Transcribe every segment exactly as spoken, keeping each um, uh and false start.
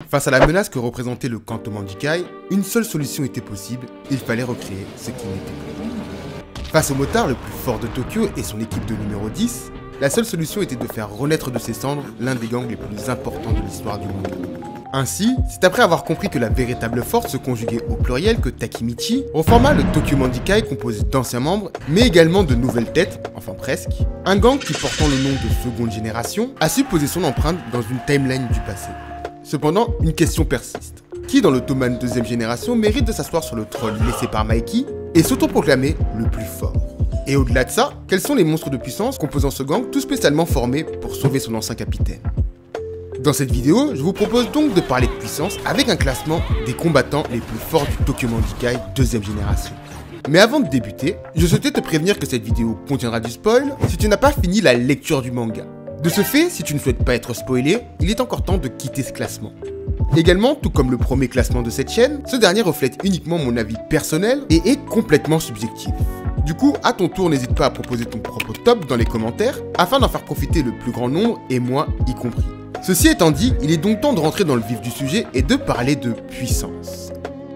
Face à la menace que représentait le Kanto Manjikai, une seule solution était possible, il fallait recréer ce qui n'était plus. Face au motard le plus fort de Tokyo et son équipe de numéro dix, la seule solution était de faire renaître de ses cendres l'un des gangs les plus importants de l'histoire du monde. Ainsi, c'est après avoir compris que la véritable force se conjuguait au pluriel que Takemichi reforma le Tokyo Manjikai composé d'anciens membres, mais également de nouvelles têtes, enfin presque, un gang qui portant le nom de seconde génération a su poser son empreinte dans une timeline du passé. Cependant, une question persiste. Qui dans l'Ottoman deuxième génération mérite de s'asseoir sur le trône laissé par Mikey et s'autoproclamer le plus fort? Et au-delà de ça, quels sont les monstres de puissance composant ce gang tout spécialement formé pour sauver son ancien capitaine? Dans cette vidéo, je vous propose donc de parler de puissance avec un classement des combattants les plus forts du Tokyo Manjikai deuxième génération. Mais avant de débuter, je souhaitais te prévenir que cette vidéo contiendra du spoil si tu n'as pas fini la lecture du manga. De ce fait, si tu ne souhaites pas être spoilé, il est encore temps de quitter ce classement. Également, tout comme le premier classement de cette chaîne, ce dernier reflète uniquement mon avis personnel et est complètement subjectif. Du coup, à ton tour, n'hésite pas à proposer ton propre top dans les commentaires afin d'en faire profiter le plus grand nombre et moi y compris. Ceci étant dit, il est donc temps de rentrer dans le vif du sujet et de parler de puissance.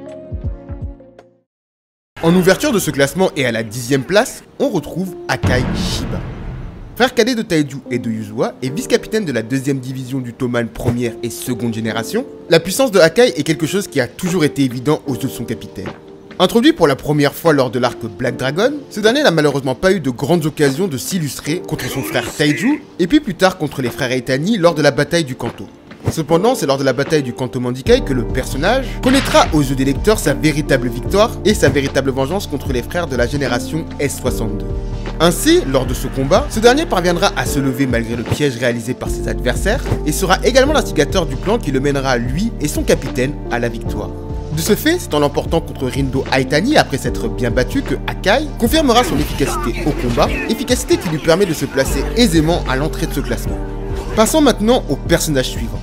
En ouverture de ce classement et à la dixième place, on retrouve Akai Shiba. Frère cadet de Taiju et de Yuzua et vice-capitaine de la deuxième division du Toman première et seconde génération, la puissance de Akai est quelque chose qui a toujours été évident aux yeux de son capitaine. Introduit pour la première fois lors de l'arc Black Dragon, ce dernier n'a malheureusement pas eu de grandes occasions de s'illustrer contre son frère Taiju, et puis plus tard contre les frères Eitani lors de la bataille du Kanto. Cependant, c'est lors de la bataille du Kanto Manjikai que le personnage connaîtra aux yeux des lecteurs sa véritable victoire et sa véritable vengeance contre les frères de la génération S soixante-deux. Ainsi, lors de ce combat, ce dernier parviendra à se lever malgré le piège réalisé par ses adversaires, et sera également l'instigateur du plan qui le mènera lui et son capitaine à la victoire. De ce fait, c'est en l'emportant contre Rindo Aitani après s'être bien battu que Akai confirmera son efficacité au combat, efficacité qui lui permet de se placer aisément à l'entrée de ce classement. Passons maintenant au personnage suivant.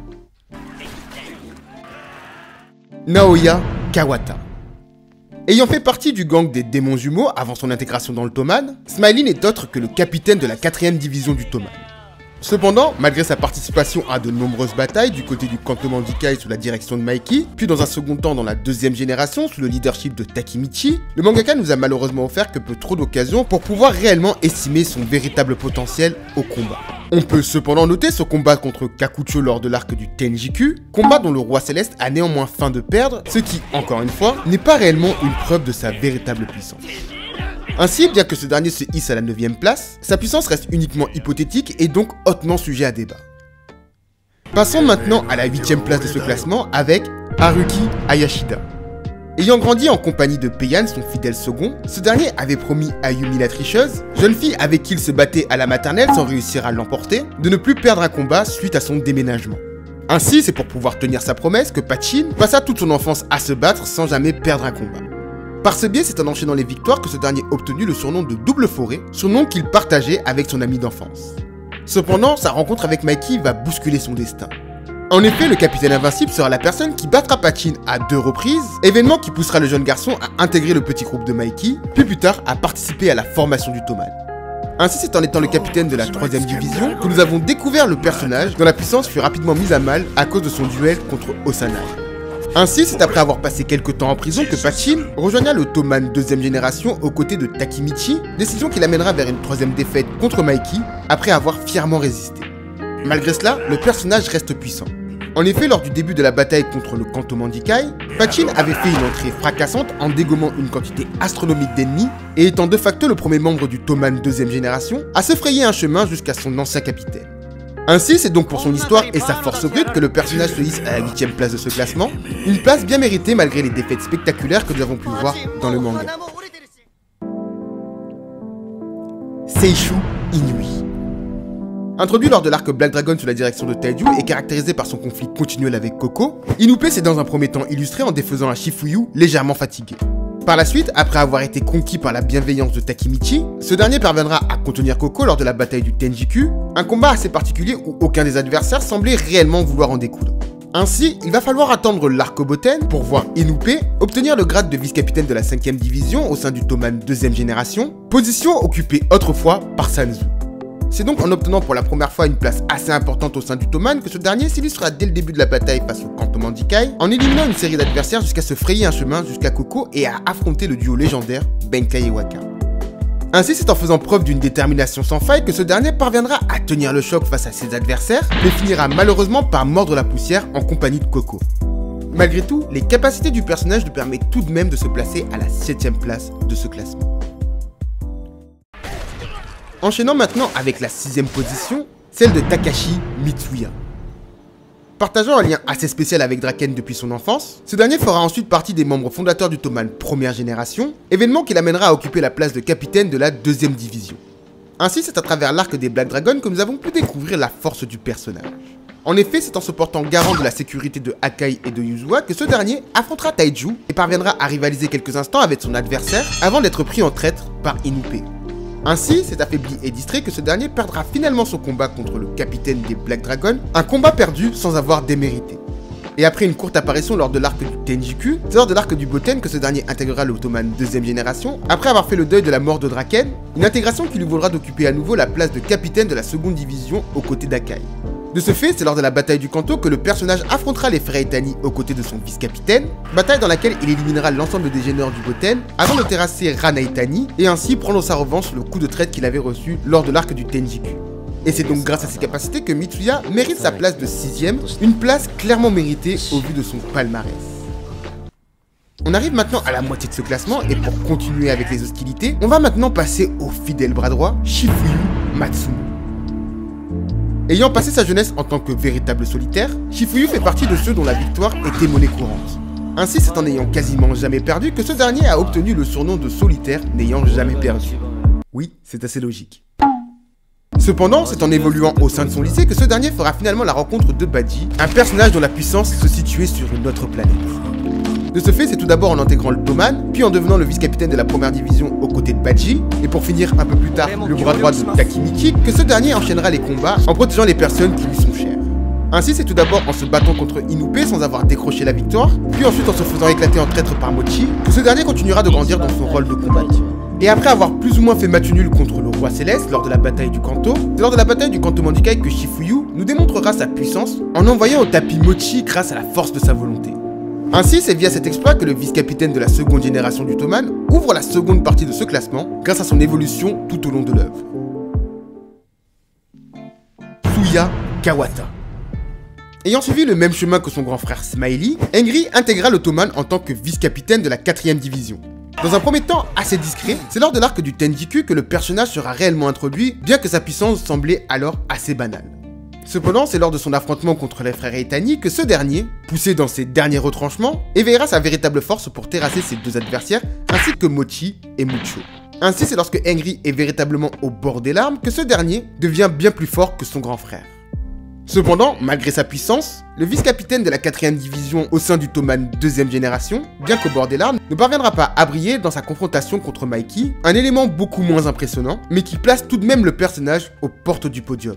Naoya Kawata. Ayant fait partie du gang des démons jumeaux avant son intégration dans le Toman, Smiley n'est autre que le capitaine de la quatrième division du Toman. Cependant, malgré sa participation à de nombreuses batailles du côté du Kanto Manjikai sous la direction de Mikey, puis dans un second temps dans la deuxième génération sous le leadership de Takemichi, le mangaka nous a malheureusement offert que peu trop d'occasions pour pouvoir réellement estimer son véritable potentiel au combat. On peut cependant noter ce combat contre Kakucho lors de l'arc du Tenjiku, combat dont le roi céleste a néanmoins faim de perdre, ce qui, encore une fois, n'est pas réellement une preuve de sa véritable puissance. Ainsi, bien que ce dernier se hisse à la neuvième place, sa puissance reste uniquement hypothétique et donc hautement sujet à débat. Passons maintenant à la huitième place de ce classement avec Haruki Hayashida. Ayant grandi en compagnie de Peian, son fidèle second, ce dernier avait promis à Yumi la tricheuse, jeune fille avec qui il se battait à la maternelle sans réussir à l'emporter, de ne plus perdre un combat suite à son déménagement. Ainsi, c'est pour pouvoir tenir sa promesse que Pachin passa toute son enfance à se battre sans jamais perdre un combat. Par ce biais, c'est en enchaînant les victoires que ce dernier obtenu le surnom de Double Forêt, surnom qu'il partageait avec son ami d'enfance. Cependant, sa rencontre avec Mikey va bousculer son destin. En effet, le capitaine invincible sera la personne qui battra Pachin à deux reprises, événement qui poussera le jeune garçon à intégrer le petit groupe de Mikey, puis plus tard à participer à la formation du Toman. Ainsi, c'est en étant le capitaine de la troisième division que nous avons découvert le personnage dont la puissance fut rapidement mise à mal à cause de son duel contre Osanai. Ainsi, c'est après avoir passé quelques temps en prison que Pachin rejoigna le Toman deuxième génération aux côtés de Takemichi, décision qui l'amènera vers une troisième défaite contre Mikey, après avoir fièrement résisté. Malgré cela, le personnage reste puissant. En effet, lors du début de la bataille contre le Kanto Manjikai, Pachin avait fait une entrée fracassante en dégommant une quantité astronomique d'ennemis, et étant de facto le premier membre du Toman deuxième génération à se frayer un chemin jusqu'à son ancien capitaine. Ainsi, c'est donc pour son histoire et sa force brute que le personnage se hisse à la huitième place de ce classement, une place bien méritée malgré les défaites spectaculaires que nous avons pu voir dans le manga. Seishu Inui. Introduit lors de l'arc Black Dragon sous la direction de Taiju et caractérisé par son conflit continuel avec Koko, Inupe s'est dans un premier temps illustré en défaisant un Shifuyu légèrement fatigué. Par la suite, après avoir été conquis par la bienveillance de Takemichi, ce dernier parviendra à contenir Koko lors de la bataille du Tenjiku, un combat assez particulier où aucun des adversaires semblait réellement vouloir en découdre. Ainsi, il va falloir attendre l'arc Boten pour voir Inupe obtenir le grade de vice-capitaine de la cinquième division au sein du Toman deuxième génération, position occupée autrefois par Sanzu. C'est donc en obtenant pour la première fois une place assez importante au sein du Toman que ce dernier s'illustrera dès le début de la bataille face au Kanto Manjikai, en éliminant une série d'adversaires jusqu'à se frayer un chemin jusqu'à Koko et à affronter le duo légendaire Benkei et Waka. Ainsi, c'est en faisant preuve d'une détermination sans faille que ce dernier parviendra à tenir le choc face à ses adversaires, mais finira malheureusement par mordre la poussière en compagnie de Koko. Malgré tout, les capacités du personnage lui permettent tout de même de se placer à la septième place de ce classement. Enchaînant maintenant avec la sixième position, celle de Takashi Mitsuya. Partageant un lien assez spécial avec Draken depuis son enfance, ce dernier fera ensuite partie des membres fondateurs du Toman première génération, événement qui l'amènera à occuper la place de capitaine de la deuxième division. Ainsi, c'est à travers l'arc des Black Dragons que nous avons pu découvrir la force du personnage. En effet, c'est en se portant garant de la sécurité de Akai et de Yuzua que ce dernier affrontera Taiju et parviendra à rivaliser quelques instants avec son adversaire avant d'être pris en traître par Inupe. Ainsi, c'est affaibli et distrait que ce dernier perdra finalement son combat contre le capitaine des Black Dragons, un combat perdu sans avoir démérité. Et après une courte apparition lors de l'arc du Tenjiku, c'est lors de l'arc du Boten que ce dernier intégrera le Toman deuxième génération, après avoir fait le deuil de la mort de Draken, une intégration qui lui vaudra d'occuper à nouveau la place de capitaine de la seconde division aux côtés d'Akai. De ce fait, c'est lors de la bataille du Kanto que le personnage affrontera les frères Itani aux côtés de son vice-capitaine, bataille dans laquelle il éliminera l'ensemble des gêneurs du Boten avant de terrasser Rana Itani et ainsi prendre sa revanche sur le coup de traite qu'il avait reçu lors de l'arc du Tenjiku. Et c'est donc grâce à ses capacités que Mitsuya mérite sa place de sixième, une place clairement méritée au vu de son palmarès. On arrive maintenant à la moitié de ce classement et pour continuer avec les hostilités, on va maintenant passer au fidèle bras droit, Shifuyu Matsumo. Ayant passé sa jeunesse en tant que véritable solitaire, Shifuyu fait partie de ceux dont la victoire était monnaie courante. Ainsi, c'est en n'ayant quasiment jamais perdu que ce dernier a obtenu le surnom de solitaire n'ayant jamais perdu. Oui, c'est assez logique. Cependant, c'est en évoluant au sein de son lycée que ce dernier fera finalement la rencontre de Badji, un personnage dont la puissance se situait sur une autre planète. De ce fait, c'est tout d'abord en intégrant le Toman, puis en devenant le vice-capitaine de la première division aux côtés de Badji, et pour finir un peu plus tard le bras droit de Takemichi, que ce dernier enchaînera les combats en protégeant les personnes qui lui sont chères. Ainsi, c'est tout d'abord en se battant contre Inupe sans avoir décroché la victoire, puis ensuite en se faisant éclater en traître par Mochi, que ce dernier continuera de grandir dans son rôle de combattant. Et après avoir plus ou moins fait match nul contre le roi céleste lors de la bataille du Kanto, c'est lors de la bataille du Kanto Manjikai que Shifuyu nous démontrera sa puissance en envoyant au tapis Mochi grâce à la force de sa volonté. Ainsi, c'est via cet exploit que le vice-capitaine de la seconde génération du Toman ouvre la seconde partie de ce classement grâce à son évolution tout au long de l'œuvre. Tsuya Kawata. Ayant suivi le même chemin que son grand frère Smiley, Engri intégra le Toman en tant que vice-capitaine de la quatrième division. Dans un premier temps assez discret, c'est lors de l'arc du Tenjiku que le personnage sera réellement introduit, bien que sa puissance semblait alors assez banale. Cependant, c'est lors de son affrontement contre les frères Itani que ce dernier, poussé dans ses derniers retranchements, éveillera sa véritable force pour terrasser ses deux adversaires, ainsi que Mochi et Mucho. Ainsi, c'est lorsque Engri est véritablement au bord des larmes que ce dernier devient bien plus fort que son grand frère. Cependant, malgré sa puissance, le vice-capitaine de la quatrième division au sein du Toman deuxième génération, bien qu'au bord des larmes, ne parviendra pas à briller dans sa confrontation contre Mikey, un élément beaucoup moins impressionnant, mais qui place tout de même le personnage aux portes du podium.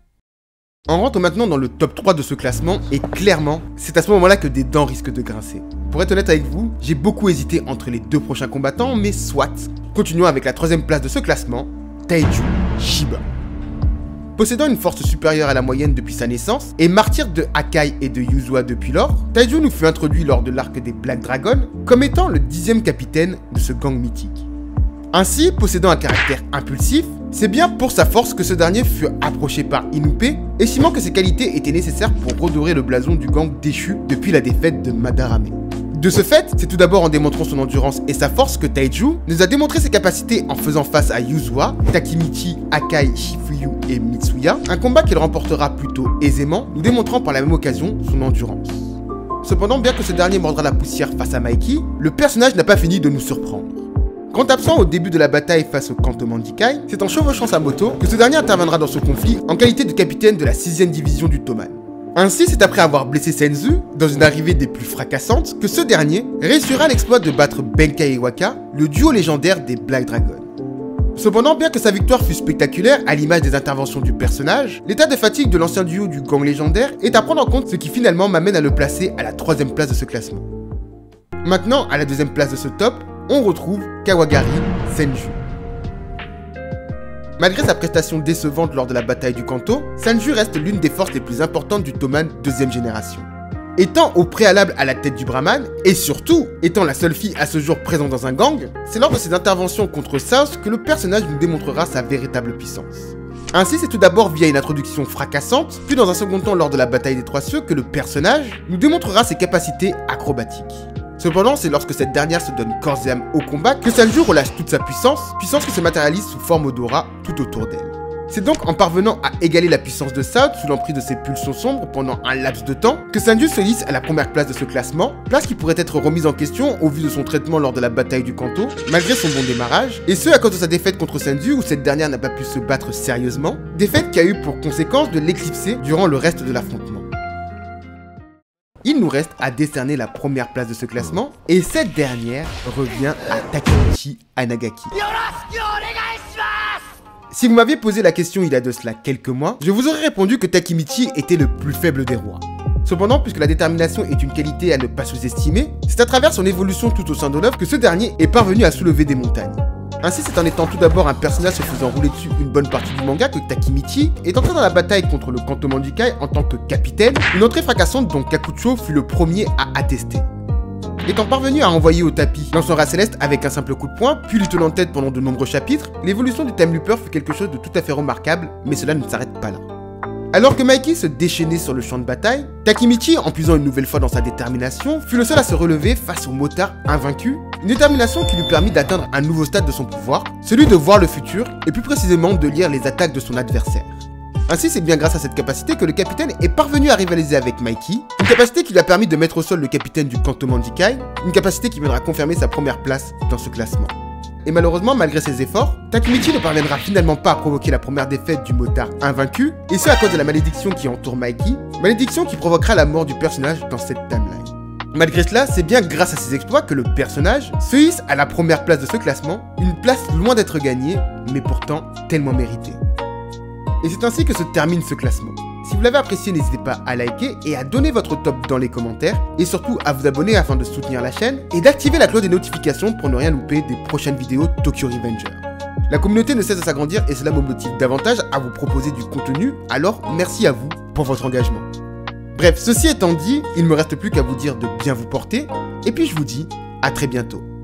On rentre maintenant dans le top trois de ce classement, et clairement, c'est à ce moment-là que des dents risquent de grincer. Pour être honnête avec vous, j'ai beaucoup hésité entre les deux prochains combattants, mais soit. Continuons avec la troisième place de ce classement, Taiju Shiba. Possédant une force supérieure à la moyenne depuis sa naissance, et martyr de Akai et de Yuzua depuis lors, Taiju nous fut introduit lors de l'arc des Black Dragons comme étant le dixième capitaine de ce gang mythique. Ainsi, possédant un caractère impulsif, c'est bien pour sa force que ce dernier fut approché par Inupe, estimant que ses qualités étaient nécessaires pour redorer le blason du gang déchu depuis la défaite de Madarame. De ce fait, c'est tout d'abord en démontrant son endurance et sa force que Taiju nous a démontré ses capacités en faisant face à Yuzua, Takemichi, Akai, Shifuyu et Mitsuya, un combat qu'il remportera plutôt aisément, nous démontrant par la même occasion son endurance. Cependant, bien que ce dernier mordra la poussière face à Mikey, le personnage n'a pas fini de nous surprendre. Quand absent au début de la bataille face au Kanto Manjikai, c'est en chevauchant sa moto que ce dernier interviendra dans ce conflit en qualité de capitaine de la sixième division du Toman. Ainsi, c'est après avoir blessé Senzu, dans une arrivée des plus fracassantes, que ce dernier réussira l'exploit de battre Benkei et Waka, le duo légendaire des Black Dragons. Cependant, bien que sa victoire fût spectaculaire à l'image des interventions du personnage, l'état de fatigue de l'ancien duo du gang légendaire est à prendre en compte, ce qui finalement m'amène à le placer à la troisième place de ce classement. Maintenant, à la deuxième place de ce top, on retrouve Kawagari Senju. Malgré sa prestation décevante lors de la bataille du Kanto, Sanju reste l'une des forces les plus importantes du Toman deuxième génération. Étant au préalable à la tête du Brahman, et surtout étant la seule fille à ce jour présente dans un gang, c'est lors de ses interventions contre South que le personnage nous démontrera sa véritable puissance. Ainsi, c'est tout d'abord via une introduction fracassante, puis dans un second temps lors de la bataille des Trois Cieux que le personnage nous démontrera ses capacités acrobatiques. Cependant, c'est lorsque cette dernière se donne corps et âme au combat que Sanju relâche toute sa puissance, puissance qui se matérialise sous forme d'aura tout autour d'elle. C'est donc en parvenant à égaler la puissance de South sous l'emprise de ses pulsions sombres pendant un laps de temps que Sanju se hisse à la première place de ce classement, place qui pourrait être remise en question au vu de son traitement lors de la bataille du Kanto, malgré son bon démarrage, et ce à cause de sa défaite contre Sanju où cette dernière n'a pas pu se battre sérieusement, défaite qui a eu pour conséquence de l'éclipser durant le reste de l'affrontement. Il nous reste à décerner la première place de ce classement, et cette dernière revient à Takemichi Anagaki. Si vous m'aviez posé la question il y a de cela quelques mois, je vous aurais répondu que Takemichi était le plus faible des rois. Cependant, puisque la détermination est une qualité à ne pas sous-estimer, c'est à travers son évolution tout au sein de l'œuvre que ce dernier est parvenu à soulever des montagnes. Ainsi, c'est en étant tout d'abord un personnage se faisant rouler dessus une bonne partie du manga que Takemichi est entré dans la bataille contre le Kanto Manjikai en tant que capitaine, une entrée fracassante dont Kakucho fut le premier à attester. Étant parvenu à envoyer au tapis Lanceur Céleste avec un simple coup de poing, puis lui tenant tête pendant de nombreux chapitres, l'évolution du Time Looper fut quelque chose de tout à fait remarquable, mais cela ne s'arrête pas là. Alors que Mikey se déchaînait sur le champ de bataille, Takemichi, en puisant une nouvelle fois dans sa détermination, fut le seul à se relever face au motard invaincu, une détermination qui lui permit d'atteindre un nouveau stade de son pouvoir, celui de voir le futur, et plus précisément de lire les attaques de son adversaire. Ainsi, c'est bien grâce à cette capacité que le capitaine est parvenu à rivaliser avec Mikey, une capacité qui lui a permis de mettre au sol le capitaine du Kanto Manjikai, une capacité qui viendra confirmer sa première place dans ce classement. Et malheureusement, malgré ses efforts, Takemichi ne parviendra finalement pas à provoquer la première défaite du motard invaincu, et ce à cause de la malédiction qui entoure Mikey, malédiction qui provoquera la mort du personnage dans cette timeline. Malgré cela, c'est bien grâce à ses exploits que le personnage se hisse à la première place de ce classement, une place loin d'être gagnée, mais pourtant tellement méritée. Et c'est ainsi que se termine ce classement. Si vous l'avez apprécié, n'hésitez pas à liker et à donner votre top dans les commentaires, et surtout à vous abonner afin de soutenir la chaîne, et d'activer la cloche des notifications pour ne rien louper des prochaines vidéos Tokyo Revenger. La communauté ne cesse de s'agrandir et cela me motive davantage à vous proposer du contenu, alors merci à vous pour votre engagement. Bref, ceci étant dit, il ne me reste plus qu'à vous dire de bien vous porter, et puis je vous dis à très bientôt.